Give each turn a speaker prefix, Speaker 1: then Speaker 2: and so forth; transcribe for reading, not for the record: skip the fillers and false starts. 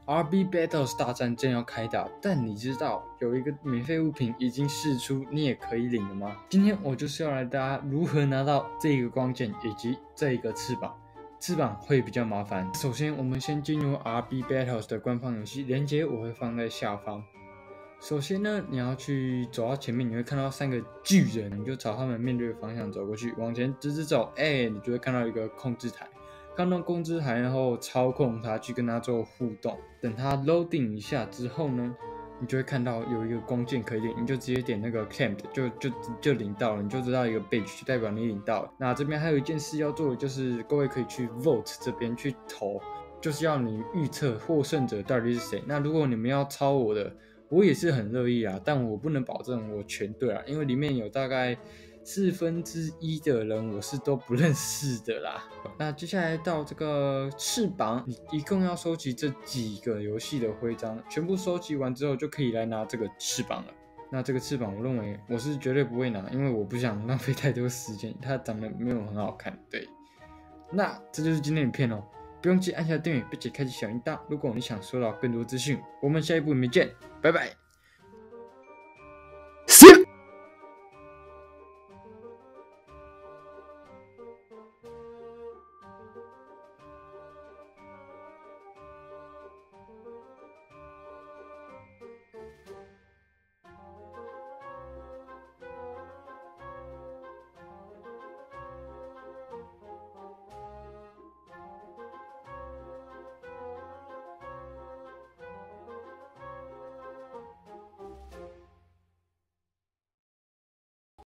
Speaker 1: RB Battles 大战正要开打，但你知道有一个免费物品已经释出，你也可以领了吗？今天我就是要来大家如何拿到这个光剑以及这一个翅膀。翅膀会比较麻烦。首先，我们先进入 RB Battles 的官方游戏，连接我会放在下方。首先呢，你要去走到前面，你会看到3个巨人，你就朝他们面对的方向走过去，往前直走，你就会看到一个控制台。看到控制台，然后操控它去跟它做互动。等它 loading 一下之后呢，你就会看到有一个光剑可以领，你就直接点那个 claim 就领到了，你就知道一个 badge 就代表你领到了。那这边还有一件事要做的，就是各位可以去 vote 这边去投，就是要你预测获胜者到底是谁。那如果你们要抄我的，我也是很乐意啊，但我不能保证我全对啊，因为里面有大概1/4的人我是都不认识的啦。那接下来到这个翅膀，你一共要收集这几个游戏的徽章，全部收集完之后就可以来拿这个翅膀了。那这个翅膀我认为我是绝对不会拿，因为我不想浪费太多时间，它长得没有很好看。对，那这就是今天的影片哦，不用记按下订阅并且开启小铃铛。如果你想收到更多资讯，我们下一部影片见，拜拜。